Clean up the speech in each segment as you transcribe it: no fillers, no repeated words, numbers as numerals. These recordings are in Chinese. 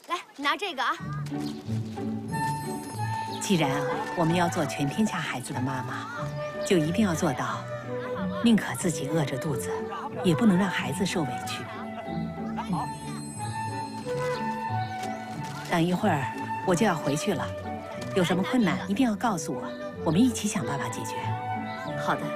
来，你拿这个啊。 既然我们要做全天下孩子的妈妈，就一定要做到，宁可自己饿着肚子，也不能让孩子受委屈。等一会儿我就要回去了，有什么困难一定要告诉我，我们一起想办法解决。 好的。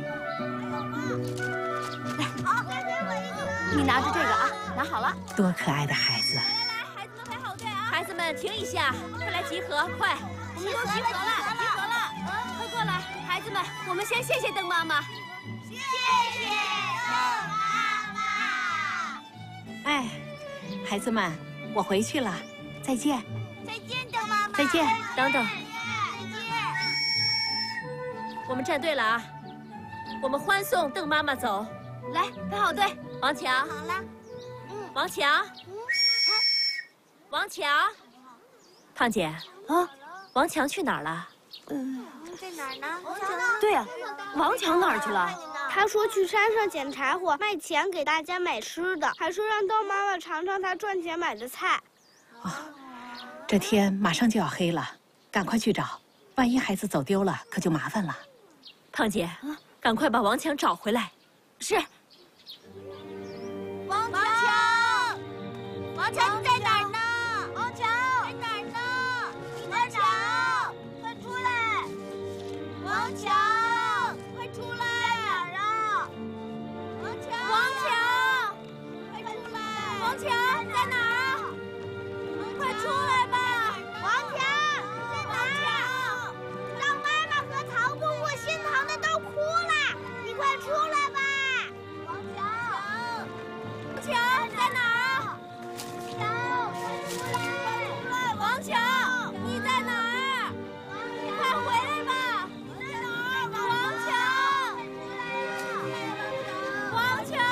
来，你拿着这个啊，拿好了。 多可爱的孩子！ 来，孩子们排好队啊！孩子们停一下，快来集合，快！我们都集合了，集合了！快过来，孩子们，我们先谢谢邓妈妈。 谢谢邓妈妈。 哎，孩子们，我回去了，再见。 再见，邓妈妈。 再见。 等等， 再见。 我们站队了啊！我们欢送邓妈妈走。 来，排好队。 王强， 好了。 王强，王强，胖姐啊， 王强去哪儿了？ 在哪儿呢？王强呢？ 对呀，王强哪儿去了？ 他说去山上捡柴火，卖钱给大家买吃的，还说让邓妈妈尝尝他赚钱买的菜。 这天马上就要黑了，赶快去找，万一孩子走丢了，可就麻烦了。 胖姐，赶快把王强找回来。 是。 王强，王强你在哪儿呢？王强在哪儿呢？王强，快出来！王强，快出来！在哪儿啊？王强，王强，快出来！王强在哪儿？快出来吧！王强在哪儿？让妈妈和曹姑姑心疼的都哭了，你快出来吧！王强。王强在哪儿？强，快出来！王强，你在哪儿？快回来吧！你在哪儿？王强，王强。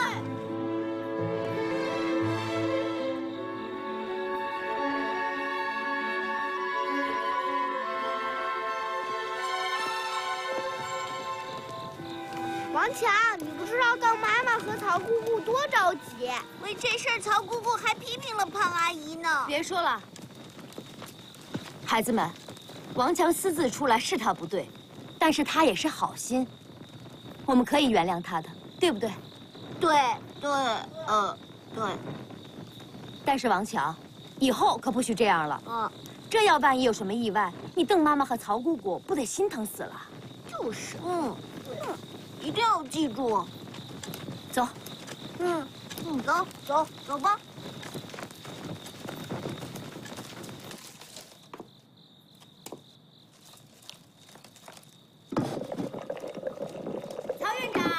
王强，你不知道邓妈妈和曹姑姑多着急， 为这事儿，曹姑姑还批评了胖阿姨呢。 别说了，孩子们，王强私自出来是他不对，但是他也是好心，我们可以原谅他的，对不对？ 对，对。 但是王强，以后可不许这样了。这要万一有什么意外，你邓妈妈和曹姑姑不得心疼死了？ 就是，一定要记住。 走。 走吧。 曹院长，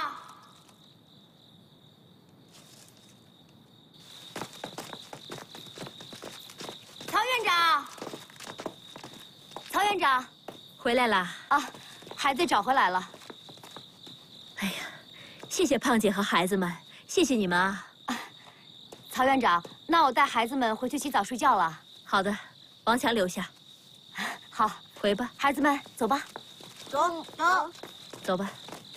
曹院长，曹院长， 回来啦！ 啊，孩子找回来了。 哎呀，谢谢胖姐和孩子们，谢谢你们啊！ 曹院长，那我带孩子们回去洗澡睡觉了。 好的，王强留下。 好， 回吧， 孩子们，走吧。 走吧。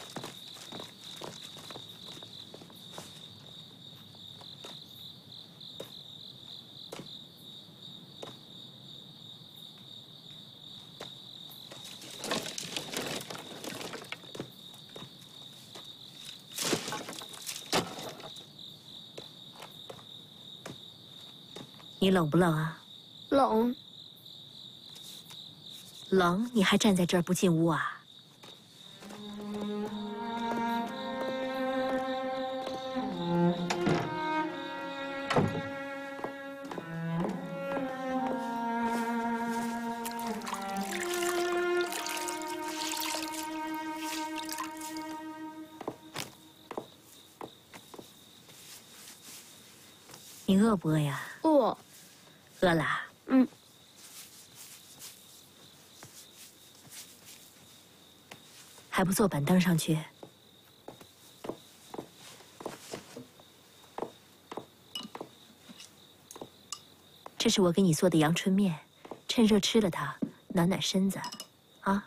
你冷不冷啊？ 冷。 冷，你还站在这儿不进屋啊？你饿不饿呀？ 饿。 饿啦。还不坐板凳上去？这是我给你做的阳春面，趁热吃了它，暖暖身子，啊。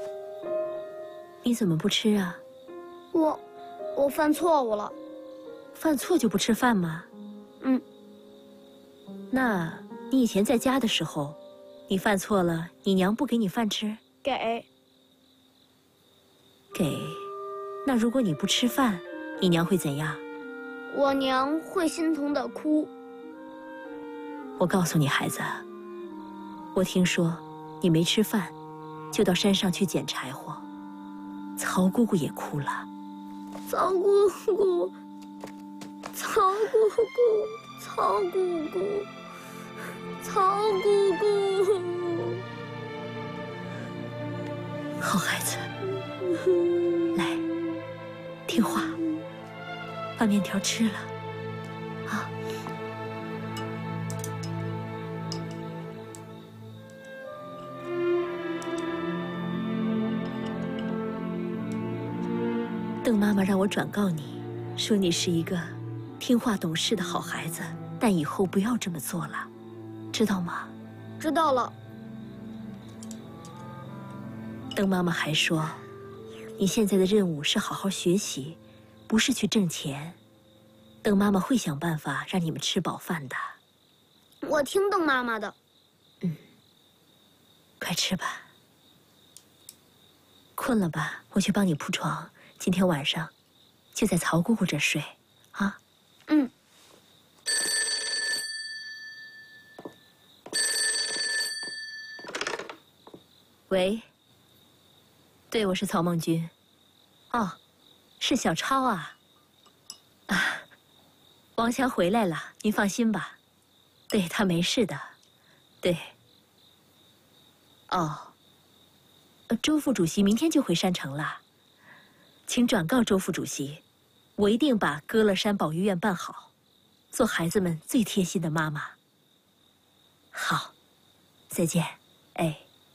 你怎么不吃啊？ 我犯错误了。 犯错就不吃饭吗？ 嗯。 那你以前在家的时候，你犯错了，你娘不给你饭吃？ 给。 给。那如果你不吃饭，你娘会怎样？ 我娘会心疼的哭。 我告诉你，孩子，我听说你没吃饭，就到山上去捡柴火。曹姑姑也哭了。 曹姑姑，曹姑姑，曹姑姑，曹姑姑。 好孩子，来，听话，把面条吃了，啊。邓妈妈让我转告你，说你是一个听话懂事的好孩子，但以后不要这么做了，知道吗？ 知道了。 邓妈妈还说，你现在的任务是好好学习，不是去挣钱。邓妈妈会想办法让你们吃饱饭的。 我听邓妈妈的。 快吃吧。困了吧？我去帮你铺床。今天晚上就在曹姑姑这睡，啊？ 嗯。 喂。对，我是曹梦君。哦，是小超啊。啊，王强回来了，您放心吧。对，他没事的。对。哦。周副主席明天就回山城了。请转告周副主席，我一定把歌乐山保育院办好，做孩子们最贴心的妈妈。好，再见。哎。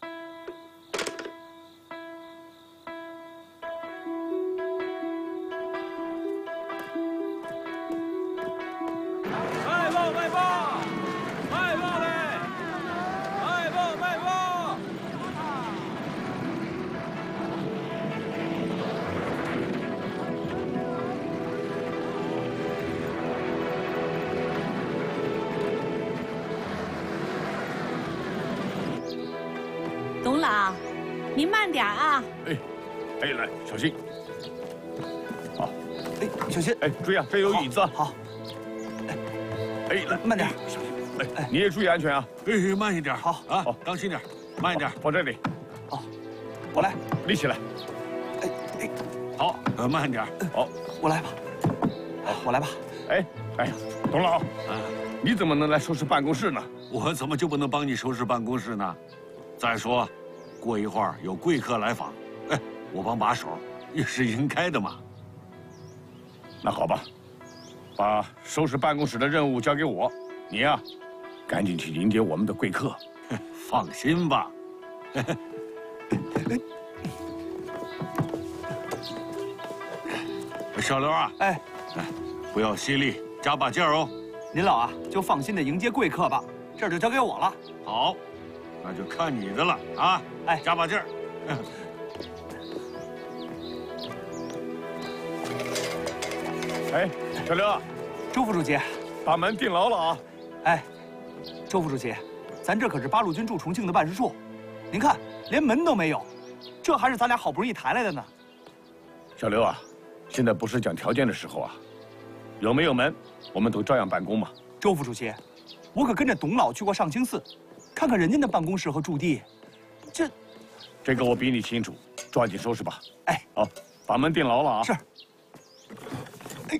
卖报卖报，卖报嘞！卖报卖报。 董老，您慢点啊！ 哎，来，小心！好， 哎，小心！ 哎，注意啊，这有椅子。 好。 哎，来， 慢点， 小心！哎，你也注意安全啊！ 哎，慢一点。 好啊，当心点，慢一点。 放这里。 好，我来， 立起来。 哎， 好，慢点。 好， 我来吧。好，我来吧。 哎呀，董老，你怎么能来收拾办公室呢？ 我怎么就不能帮你收拾办公室呢？再说，过一会儿有贵客来访，哎，我帮把手也是应该的嘛。 那好吧，把收拾办公室的任务交给我，你呀，赶紧去迎接我们的贵客。 放心吧。小刘啊， 哎， 不要犀利，加把劲儿哦。 您老啊，就放心的迎接贵客吧，这儿就交给我了。 好，那就看你的了啊！ 哎， 加把劲儿。 哎，小刘， 周副主席， 把门钉牢了啊！ 哎，周副主席，咱这可是八路军驻重庆的办事处，您看连门都没有，这还是咱俩好不容易抬来的呢。 小刘啊，现在不是讲条件的时候啊，有没有门，我们都照样办公嘛。 周副主席，我可跟着董老去过上清寺，看看人家的办公室和驻地， 这个我比你清楚，抓紧收拾吧。 哎， 好，把门钉牢了啊。 是。哎。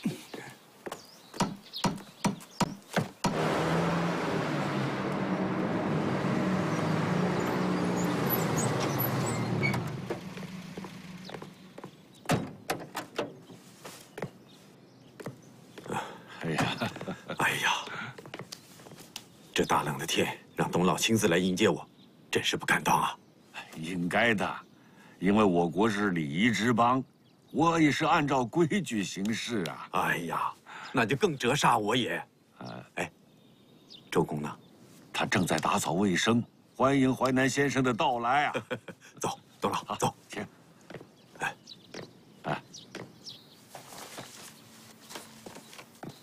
哎呀，这大冷的天，让董老亲自来迎接我，真是不敢当啊！ 应该的，因为我国是礼仪之邦，我也是按照规矩行事啊。 哎呀，那就更折煞我也。哎，周公呢？ 他正在打扫卫生，欢迎淮南先生的到来啊！ 走，董老，走， 请。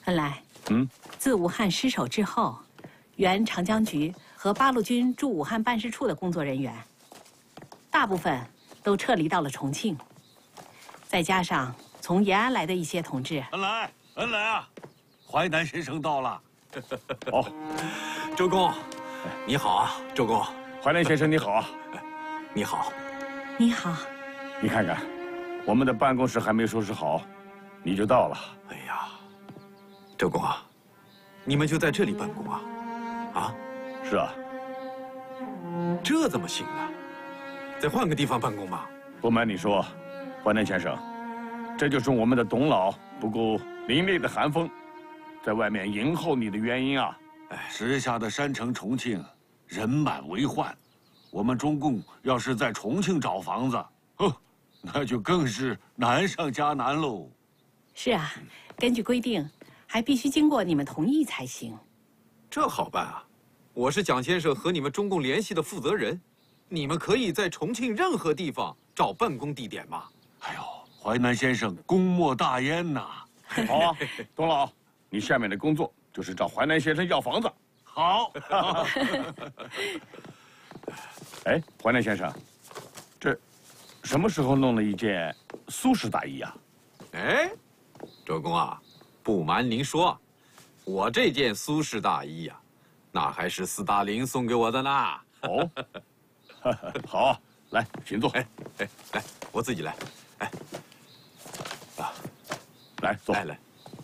恩来， 嗯， 自武汉失守之后，原长江局和八路军驻武汉办事处的工作人员，大部分都撤离到了重庆，再加上从延安来的一些同志。 恩来啊，淮南先生到了。 哦， 周公，你好啊，周公。 淮南先生你好啊。 你好。 你好。 你看看，我们的办公室还没收拾好，你就到了。 哎呀，周公啊，你们就在这里办公啊？啊？ 是啊。 这怎么行呢？再换个地方办公吧。 不瞒你说，淮南先生，这就是我们的董老不顾凛冽的寒风，在外面迎候你的原因啊！ 时下的山城重庆人满为患，我们中共要是在重庆找房子，那就更是难上加难喽。 是啊，根据规定，还必须经过你们同意才行。 这好办啊！我是蒋先生和你们中共联系的负责人，你们可以在重庆任何地方找办公地点嘛。 哎呦，淮南先生功莫大焉呐！ 好啊，董老，你下面的工作就是找淮南先生要房子。 好。 哎，淮南先生，这什么时候弄了一件苏式大衣啊？ 哎，周公啊，不瞒您说，我这件苏式大衣呀，那还是斯大林送给我的呢。 哦，好啊，来，请坐。 来，我自己来。 来坐。 来。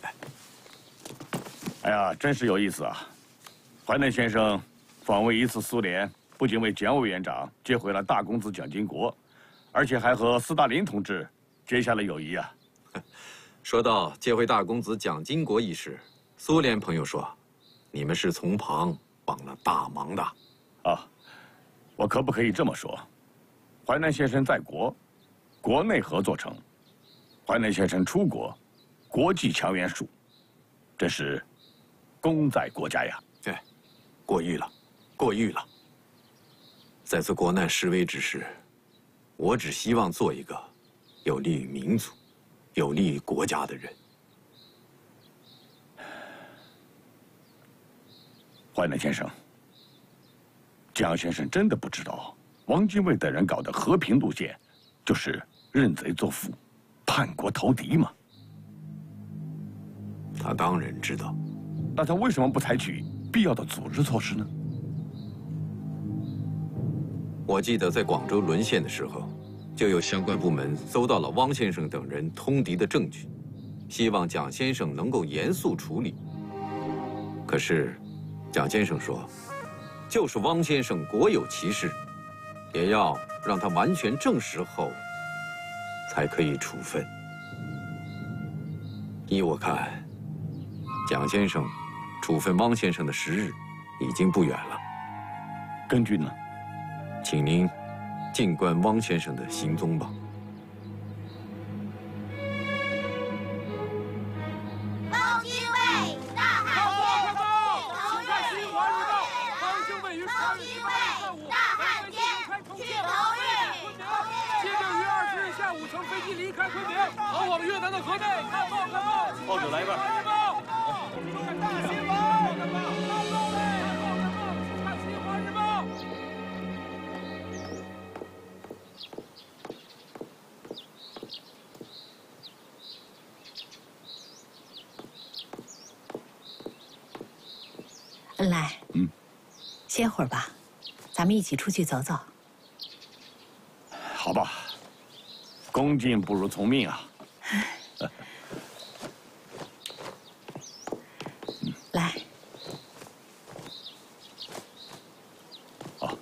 哎呀，真是有意思啊！淮南先生访问一次苏联，不仅为蒋委员长接回了大公子蒋经国，而且还和斯大林同志结下了友谊啊。 说到接回大公子蒋经国一事，苏联朋友说，你们是从旁帮了大忙的。 啊，我可不可以这么说？淮南先生在国，国内合作成；淮南先生出国，国际强援属，真是功在国家呀！ 哎，过誉了，过誉了。在此国难示威之时，我只希望做一个有利于民族、有利于国家的人。 淮南先生，蒋先生真的不知道，汪精卫等人搞的和平路线，就是认贼作父、叛国投敌吗？ 他当然知道。 那他为什么不采取必要的组织措施呢？ 我记得在广州沦陷的时候，就有相关部门搜到了汪先生等人通敌的证据，希望蒋先生能够严肃处理。可是，蒋先生说，就是汪先生国有其事，也要让他完全证实后，才可以处分。依我看，蒋先生处分汪先生的时日已经不远了。 根据呢？ 请您静观汪先生的行踪吧。 汪精卫，大汉天，去投日。汪精卫，大汉天，去投日。 7月20日下午乘飞机离开昆明，逃往越南的河内。看报，看报， 报纸来一份。 大新闻，看报嘞，看新华日报。 恩来，歇会儿吧，咱们一起出去走走。 好吧，恭敬不如从命啊。 来。 好。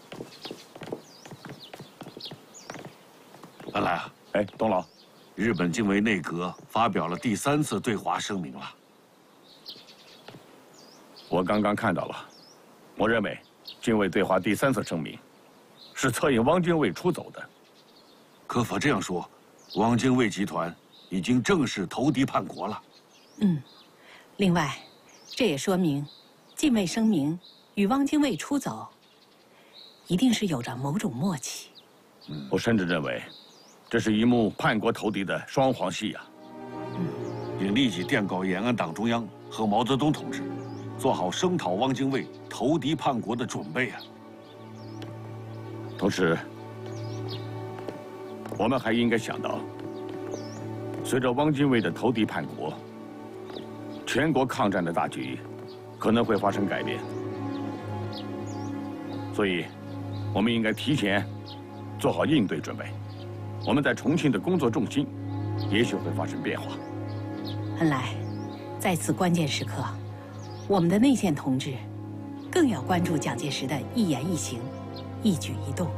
恩来啊， 哎，董老， 日本近卫内阁发表了第3次对华声明了。 我刚刚看到了，我认为近卫对华第3次声明，是策应汪精卫出走的。 可否这样说，汪精卫集团已经正式投敌叛国了？ 另外，这也说明，近卫声明与汪精卫出走，一定是有着某种默契。 我甚至认为，这是一幕叛国投敌的双簧戏呀。 并立即电告延安党中央和毛泽东同志，做好声讨汪精卫、投敌叛国的准备啊！ 同时，我们还应该想到，随着汪精卫的投敌叛国，全国抗战的大局可能会发生改变，所以，我们应该提前做好应对准备。我们在重庆的工作重心，也许会发生变化。 恩来，在此关键时刻，我们的内线同志更要关注蒋介石的一言一行、一举一动。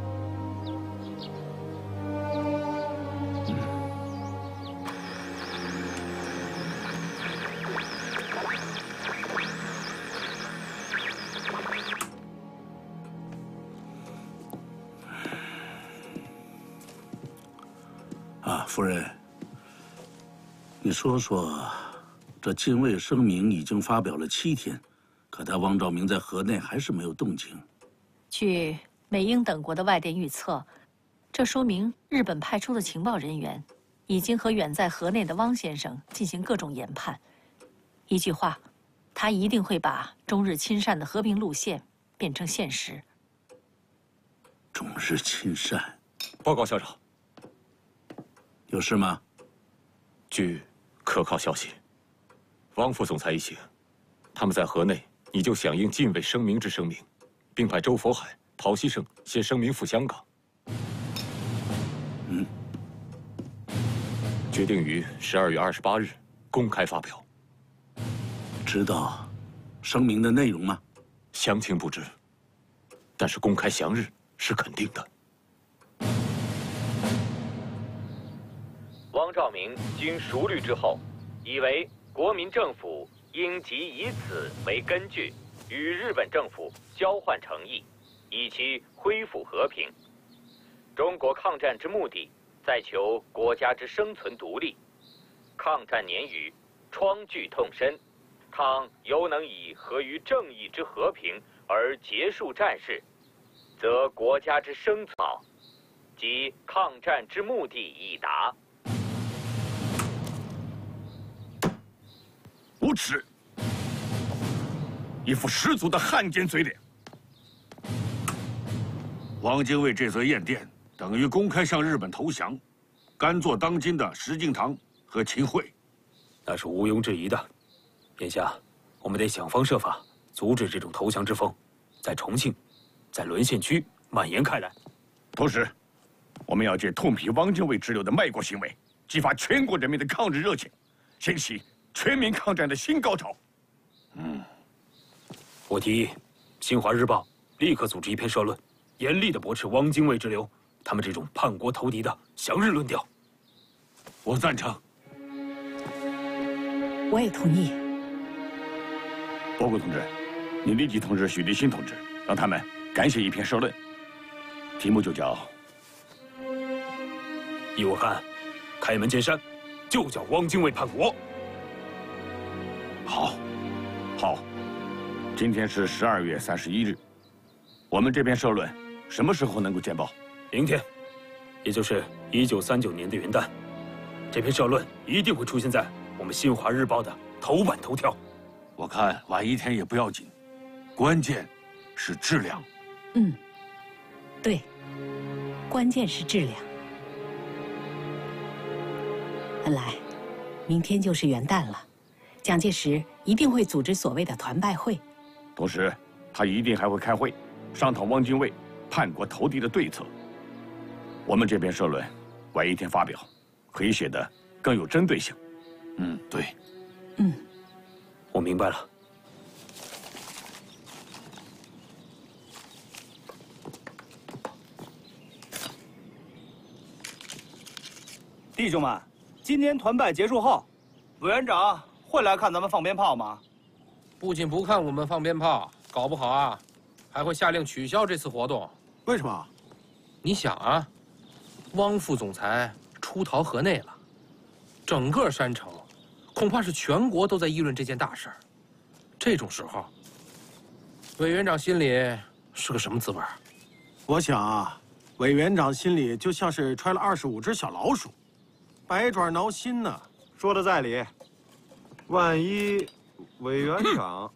夫人，你说说，这禁卫声明已经发表了7天，可他汪兆铭在河内还是没有动静。 据美英等国的外电预测，这说明日本派出的情报人员已经和远在河内的汪先生进行各种研判。一句话，他一定会把中日亲善的和平路线变成现实。 中日亲善。 报告校长。 有事吗？ 据可靠消息，汪副总裁一行，他们在河内已就响应禁卫声明之声明，并派周佛海、陶希圣携声明赴香港。决定于12月28日公开发表。 知道声明的内容吗？ 详情不知，但是公开详日是肯定的。 汪兆铭经熟虑之后，以为国民政府应即以此为根据，与日本政府交换诚意，以期恢复和平。中国抗战之目的，在求国家之生存独立。抗战年余，疮剧痛深，倘犹能以合于正义之和平而结束战事，则国家之生存及抗战之目的已达。 无耻！一副十足的汉奸嘴脸。 汪精卫这则唁电等于公开向日本投降，甘做当今的石敬瑭和秦桧。 那是毋庸置疑的。眼下，我们得想方设法阻止这种投降之风，在重庆，在沦陷区蔓延开来。 同时，我们要借痛批汪精卫之流的卖国行为，激发全国人民的抗日热情，掀起全民抗战的新高潮。 我提议，《新华日报》立刻组织一篇社论，严厉地驳斥汪精卫之流他们这种叛国投敌的降日论调。 我赞成。 我也同意。 包国同志，你立即通知许立新同志，让他们赶写一篇社论，题目就叫 “依我看，开门见山，就叫汪精卫叛国”。 好，好。今天是12月31日，我们这篇社论什么时候能够见报？ 明天，也就是1939年的元旦，这篇社论一定会出现在我们《新华日报》的头版头条。 我看晚一天也不要紧，关键是质量。 对，关键是质量。恩来，明天就是元旦了，蒋介石一定会组织所谓的团拜会， 同时他一定还会开会，商讨汪精卫叛国投敌的对策。我们这篇社论晚一天发表，可以写得更有针对性。 对。 我明白了。 弟兄们，今天团拜结束后，委员长会来看咱们放鞭炮吗？ 不仅不看我们放鞭炮，搞不好啊，还会下令取消这次活动。 为什么？ 你想啊，汪副总裁出逃河内了，整个山城恐怕是全国都在议论这件大事儿。这种时候，委员长心里是个什么滋味？ 我想啊，委员长心里就像是揣了25只小老鼠，百爪挠心呢。 说的在理， 万一委员长，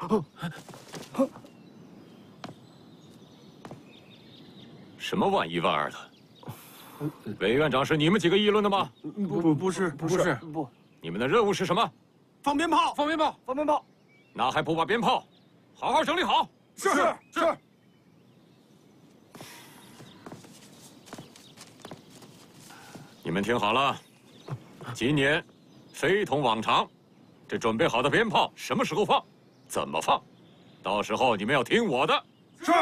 什么万一万二的？委员长是你们几个议论的吗？ 不是， 你们的任务是什么？ 放鞭炮， 放鞭炮， 放鞭炮。 那还不把鞭炮好好整理好？ 是。 你们听好了，今年非同往常，这准备好的鞭炮什么时候放，怎么放，到时候你们要听我的。 是。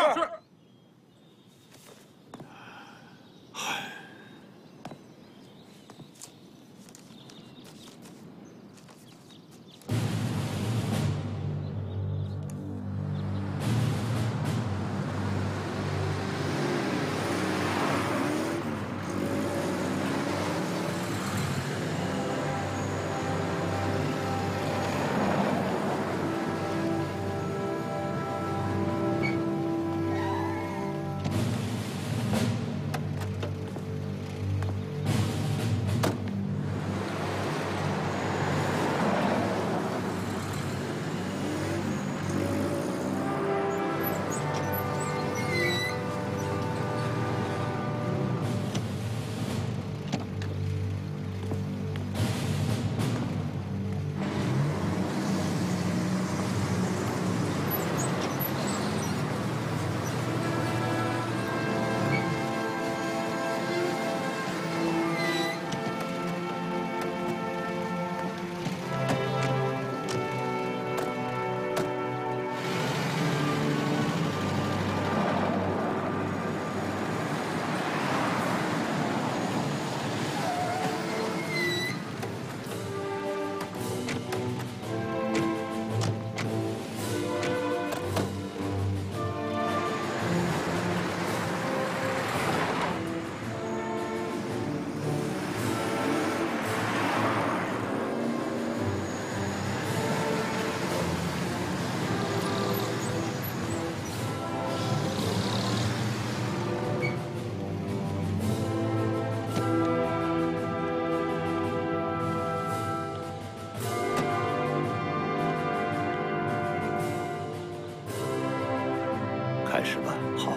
开始吧。好。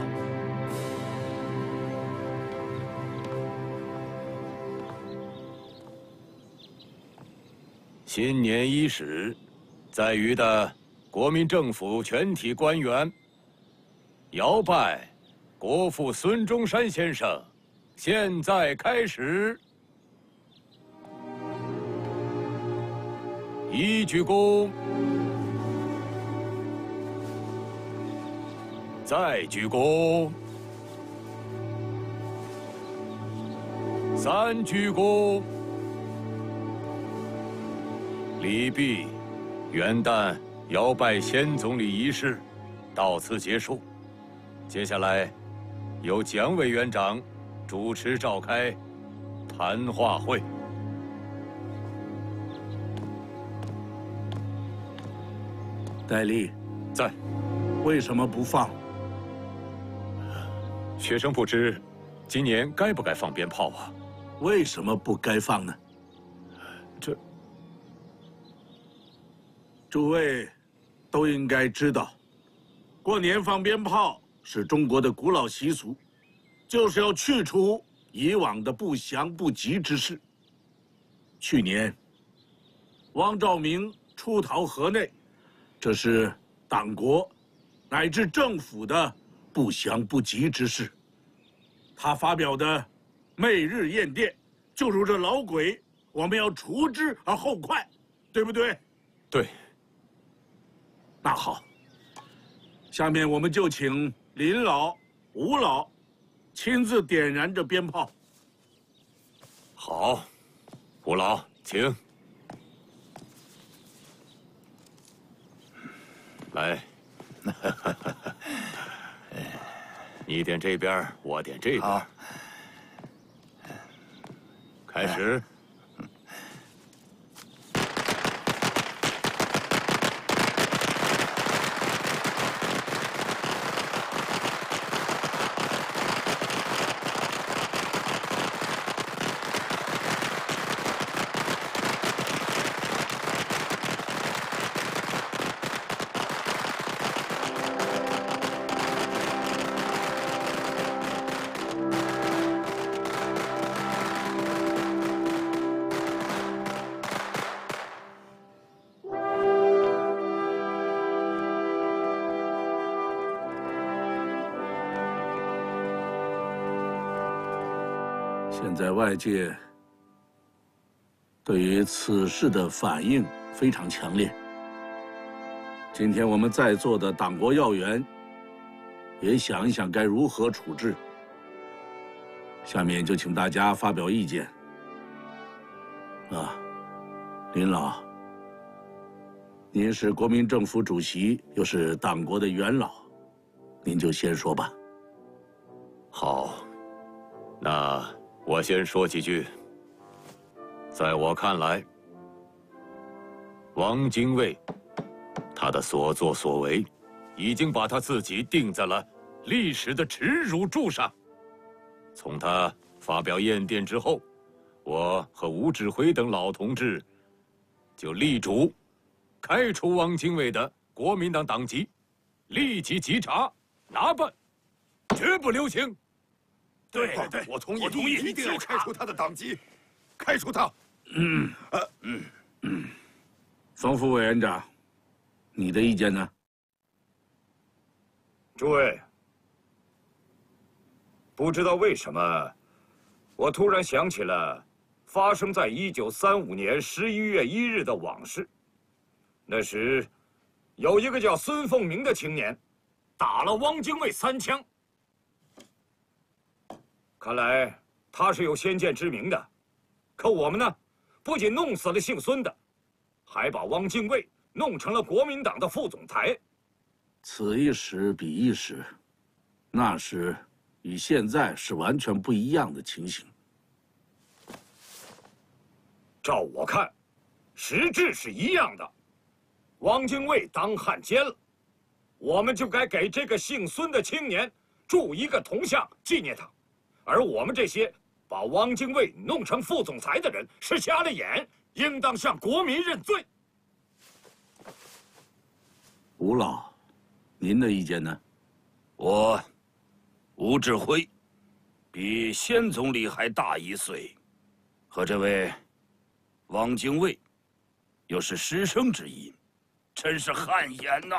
新年伊始，在渝的国民政府全体官员摇拜国父孙中山先生。现在开始。一鞠躬，再鞠躬，三鞠躬。礼毕，元旦摇拜先总理仪式到此结束。接下来，由蒋委员长主持召开谈话会。 戴笠， 在。 为什么不放？ 学生不知，今年该不该放鞭炮啊？ 为什么不该放呢？诸位都应该知道，过年放鞭炮是中国的古老习俗，就是要去除以往的不祥不吉之事。去年，汪兆铭出逃河内，这是党国乃至政府的不祥不吉之事。他发表的媚日宴电，就如这老鬼，我们要除之而后快，对不对？ 对。 那好，下面我们就请林老、吴老亲自点燃这鞭炮。 好，吴老，请。来，你点这边，我点这边。开始。 现在外界对于此事的反应非常强烈。今天我们在座的党国要员也想一想该如何处置。下面就请大家发表意见。林老，您是国民政府主席，又是党国的元老，您就先说吧。 好，那我先说几句。在我看来，汪精卫他的所作所为，已经把他自己钉在了历史的耻辱柱上。从他发表唁电之后，我和吴志辉等老同志就力主开除汪精卫的国民党党籍，立即稽查拿办，绝不留情。 对，我同意，一定要开除他的党籍，开除他。 冯副委员长，你的意见呢？ 诸位，不知道为什么，我突然想起了发生在1935年11月1日的往事。那时，有一个叫孙凤鸣的青年，打了汪精卫3枪。看来他是有先见之明的。可我们呢，不仅弄死了姓孙的，还把汪精卫弄成了国民党的副总裁。 此一时彼一时，那时与现在是完全不一样的情形。 照我看，实质是一样的。汪精卫当汉奸了，我们就该给这个姓孙的青年铸一个铜像纪念他。而我们这些把汪精卫弄成副总裁的人是瞎了眼，应当向国民认罪。 吴老，您的意见呢？ 我，吴志辉，比先总理还大1岁，和这位汪精卫又是师生之一，真是汗颜呐！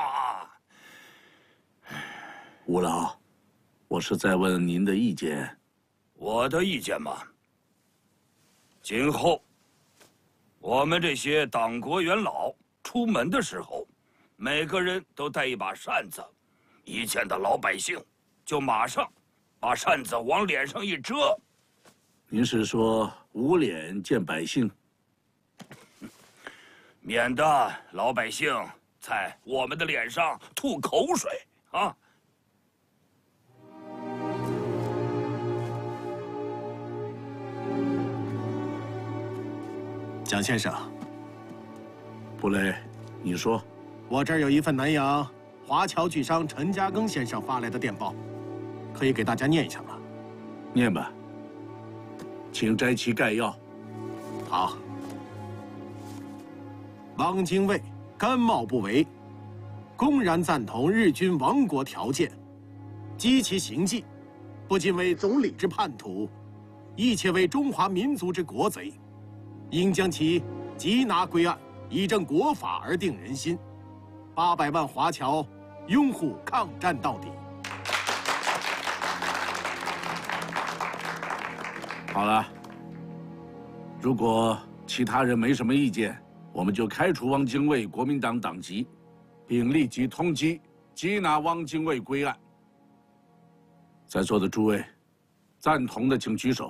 吴老，我是在问您的意见。 我的意见嘛，今后我们这些党国元老出门的时候，每个人都带一把扇子，一见到老百姓就马上把扇子往脸上一遮。 您是说捂脸见百姓？ 免得老百姓在我们的脸上吐口水啊！ 蒋先生， 布雷，你说， 我这儿有一份南洋华侨巨商陈嘉庚先生发来的电报，可以给大家念一下吗？ 念吧，请摘其概要。 好。汪精卫甘冒不为，公然赞同日军亡国条件，积其行迹，不仅为总理之叛徒，亦且为中华民族之国贼。应将其缉拿归案，以正国法而定人心。800万华侨拥护抗战到底。 好了，如果其他人没什么意见，我们就开除汪精卫国民党党籍，并立即通缉缉拿汪精卫归案。在座的诸位，赞同的请举手。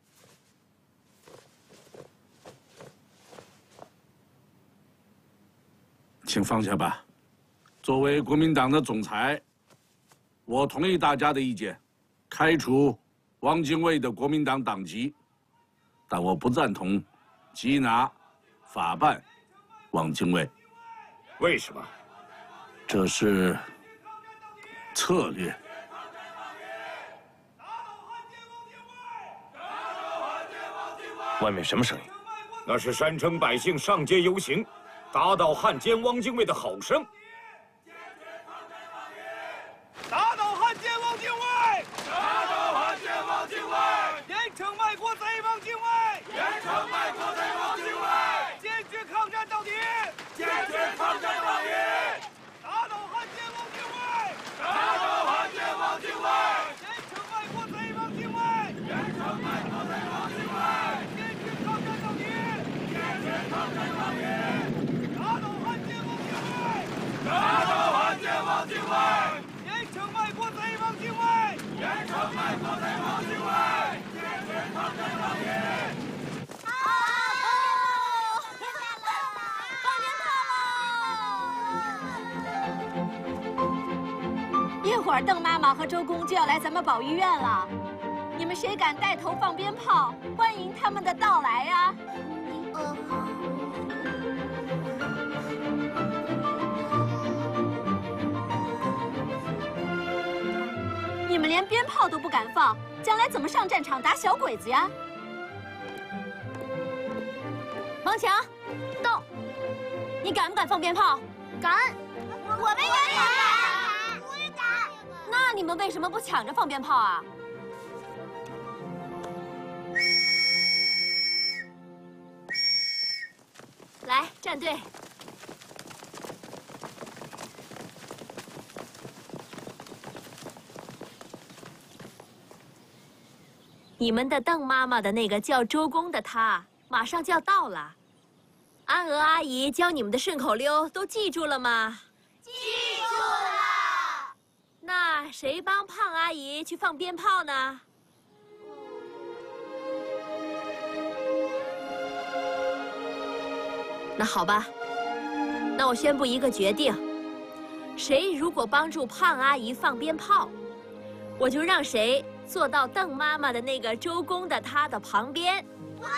请放下吧。作为国民党的总裁，我同意大家的意见，开除汪精卫的国民党党籍，但我不赞同缉拿、法办汪精卫。 为什么？ 这是策略。 外面什么声音？ 那是山城百姓上街游行，打倒汉奸汪精卫的吼声。 打倒汉奸汪精卫！打倒汉奸汪精卫！严惩卖国贼汪精卫！严惩卖国贼汪精卫！坚决抗战到底！坚决抗战到底！打倒汉奸汪精卫！打倒汉奸汪精卫！严惩卖国贼汪精卫！严惩卖国贼汪精卫！ 会儿邓妈妈和周公就要来咱们保育院了，你们谁敢带头放鞭炮，欢迎他们的到来呀？你们连鞭炮都不敢放，将来怎么上战场打小鬼子呀？王强，到，你敢不敢放鞭炮？ 敢，我们也敢，我也敢。 那你们为什么不抢着放鞭炮啊？来，站队。 你们的邓妈妈的那个叫周公的他，马上就要到了。安娥阿姨教你们的顺口溜都记住了吗？ 记住了。 那谁帮胖阿姨去放鞭炮呢？那好吧，那我宣布一个决定：谁如果帮助胖阿姨放鞭炮，我就让谁坐到邓妈妈的那个周公的他的旁边。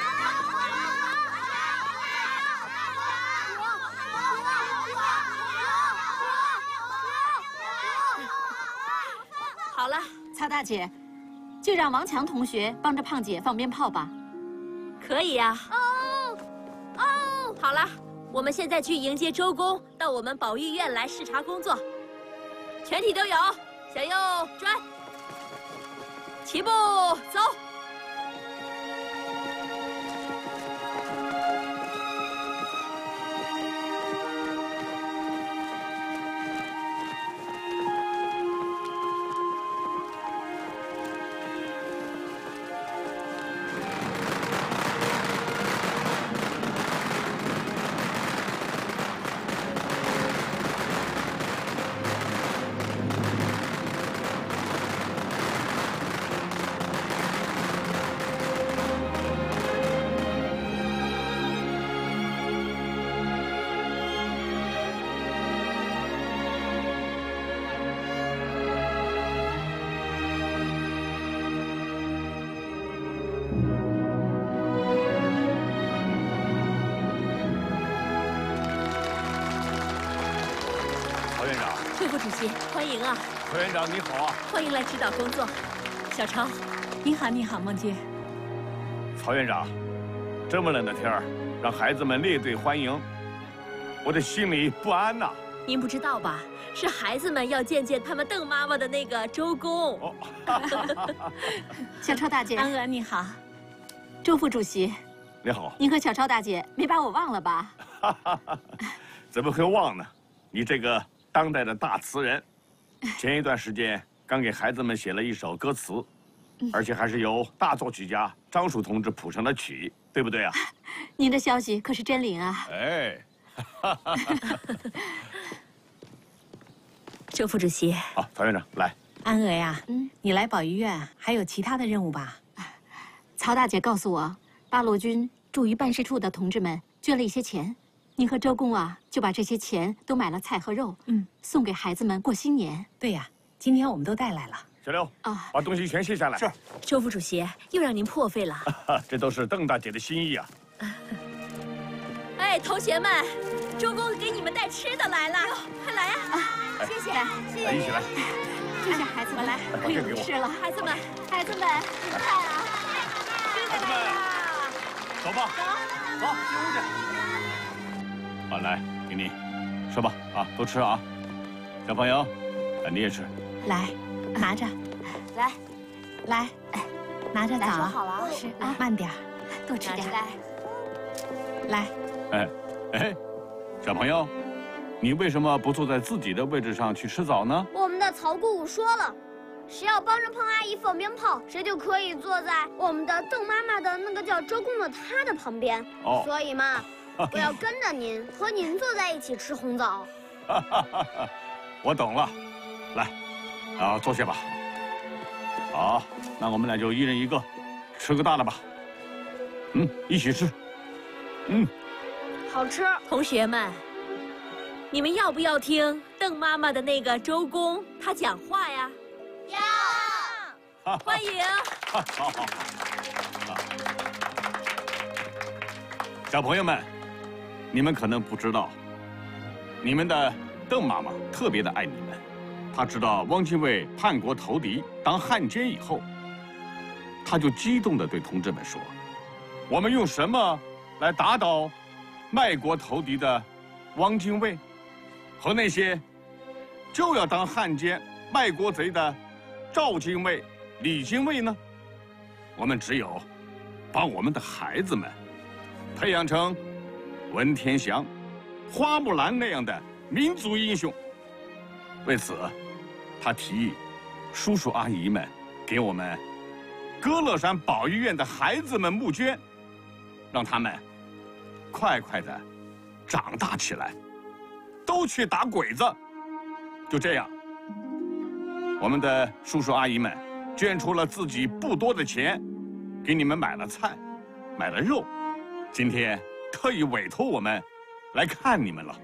好了，曹大姐，就让王强同学帮着胖姐放鞭炮吧。 可以呀。好了，我们现在去迎接周公到我们保育院来视察工作。全体都有，向右转，齐步走。 退副主席，欢迎啊！ 曹院长你好啊！ 欢迎来指导工作。小超， 你好，你好，孟军。 曹院长，这么冷的天儿，让孩子们列队欢迎，我的心里不安呐。 您不知道吧？是孩子们要见见他们邓妈妈的那个周公。 哦， 小超大姐， 安娥你好， 周副主席， 你好。 您和小超大姐没把我忘了吧？ 怎么会忘呢？你这个当代的大词人，前一段时间刚给孩子们写了一首歌词，而且还是由大作曲家张曙同志谱上的曲，对不对啊？ 您的消息可是真灵啊！ 哎， 周副主席， 好，曹院长来。 安娥呀，你来保育院还有其他的任务吧？ 曹大姐告诉我，八路军驻于办事处的同志们捐了一些钱。您和周公啊，就把这些钱都买了菜和肉，送给孩子们过新年。 对呀，今天我们都带来了。 小刘啊，把东西全卸下来。是。 周副主席又让您破费了。 这都是邓大姐的心意啊。 哎，同学们，周公给你们带吃的来了，快来呀！ 谢谢， 谢谢。一起来。 谢谢孩子们，来，可以吃了。孩子们，孩子们，看啊！ 孩子们，走吧，走，进屋去。好，来，给你，说吧，啊，多吃啊，小朋友，你也吃。 来，拿着， 来， 来，拿着枣， 好了啊， 吃啊，慢点， 多吃点。 来， 哎，小朋友，你为什么不坐在自己的位置上去吃枣呢？ 我们的曹姑姑说了，谁要帮着胖阿姨放鞭炮，谁就可以坐在我们的邓妈妈的那个叫周公的她的旁边。 哦， 所以嘛。我要跟着您，和您坐在一起吃红枣。 我懂了，来，啊，坐下吧。好，那我们俩就一人一个，吃个大的吧。一起吃。 好吃。 同学们，你们要不要听邓邓妈妈的那个周公，他讲话呀？ 要。 欢迎。 好。小朋友们，你们可能不知道，你们的邓妈妈特别的爱你们。她知道汪精卫叛国投敌当汉奸以后，她就激动地对同志们说：“我们用什么来打倒卖国投敌的汪精卫和那些就要当汉奸卖国贼的赵精卫、李精卫呢？我们只有把我们的孩子们培养成文天祥、花木兰那样的民族英雄。”为此，他提议叔叔阿姨们给我们歌乐山保育院的孩子们募捐，让他们快快的长大起来，都去打鬼子。就这样，我们的叔叔阿姨们捐出了自己不多的钱，给你们买了菜，买了肉，今天特意委托我们来看你们了。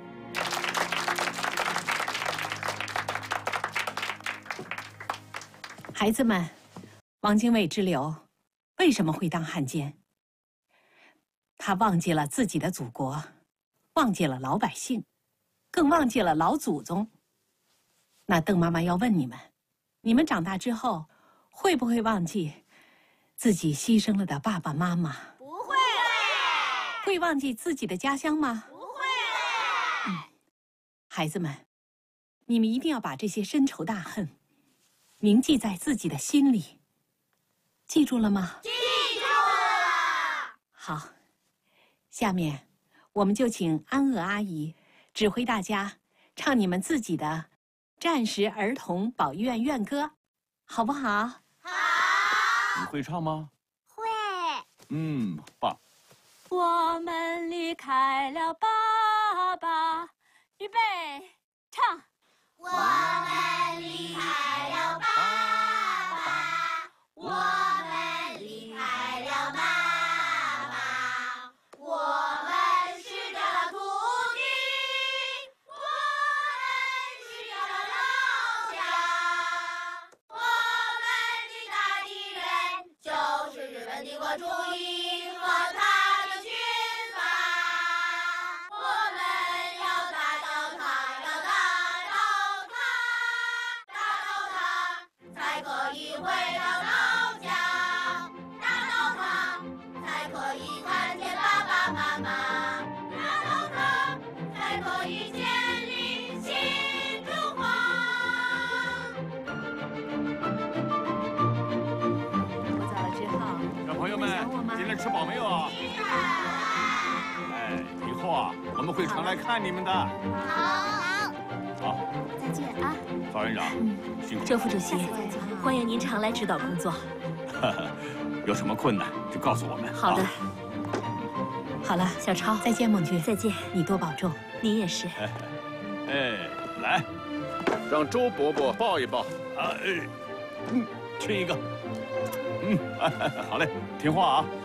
孩子们，汪精卫之流为什么会当汉奸？他忘记了自己的祖国，忘记了老百姓，更忘记了老祖宗。那邓妈妈要问你们，你们长大之后会不会忘记自己牺牲了的爸爸妈妈？ 不会。 会忘记自己的家乡吗？ 不会。 孩子们，你们一定要把这些深仇大恨铭记在自己的心里，记住了吗？ 记住了。 好，下面我们就请安娥阿姨指挥大家唱你们自己的战时儿童保育院院歌，好不好？ 好。 你会唱吗？ 会。 棒。 我们离开了爸爸，预备，唱。 我们离开了爸爸，我们离开了妈妈，我们失掉了土地，我们失掉了老家，我们的大敌人就是日本帝国主义和他的军阀，我们要打倒他，要打倒他，才可以回到老家，打倒他，才可以看见爸爸妈妈，打倒他，才可以建立新中华。 我走了之后， 小朋友们，今天吃饱没有啊？以后啊，我们会常来看你们的。好。 再见啊。 赵园长，辛苦。 周副主席，欢迎您常来指导工作。 有什么困难就告诉我们。 好的。 好了， 小超， 再见，孟军。 再见， 你多保重。 您也是。 来，让周伯伯抱一抱。亲一个。好嘞，听话啊。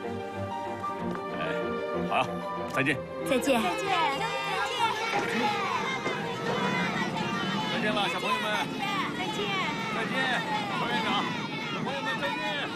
好，再见。 再见。 再见。 再见了，小朋友们。 再见。 再见，赵园长，小朋友们再见。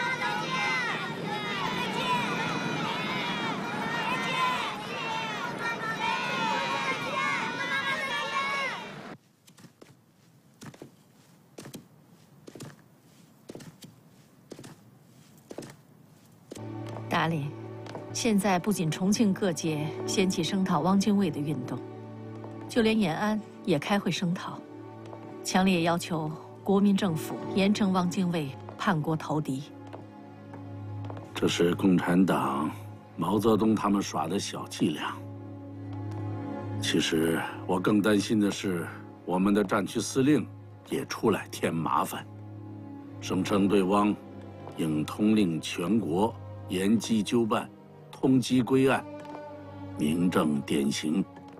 达理，现在不仅重庆各界掀起声讨汪精卫的运动，就连延安也开会声讨，强烈要求国民政府严惩汪精卫叛国投敌。 这是共产党、毛泽东他们耍的小伎俩。其实我更担心的是，我们的战区司令也出来添麻烦，声称对汪应通令全国，严缉纠办，通缉归案，明正典刑。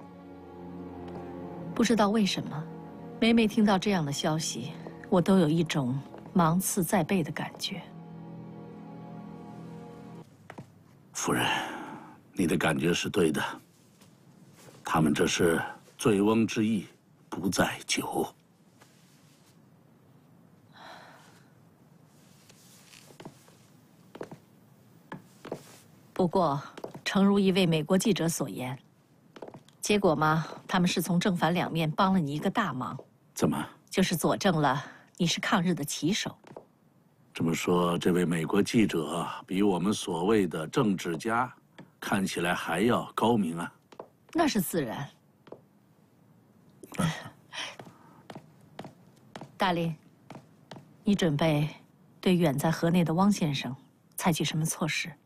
不知道为什么，每每听到这样的消息，我都有一种芒刺在背的感觉。 夫人，你的感觉是对的。他们这是醉翁之意不在酒。 不过，诚如一位美国记者所言，结果嘛，他们是从正反两面帮了你一个大忙。 怎么？ 就是佐证了你是抗日的旗手。 这么说，这位美国记者比我们所谓的政治家看起来还要高明啊？ 那是自然。大林，你准备对远在河内的汪先生采取什么措施？